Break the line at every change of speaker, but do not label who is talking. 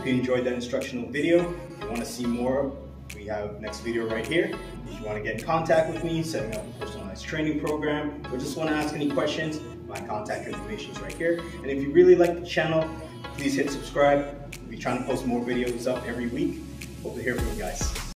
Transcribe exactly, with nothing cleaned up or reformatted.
hope you enjoyed that instructional video. If you want to see more, we have next video right here. If you want to get in contact with me, setting up a personalized training program, or just want to ask any questions, my contact information is right here. And if you really like the channel, please hit subscribe. We'll be trying to post more videos up every week. Hope to hear from you guys.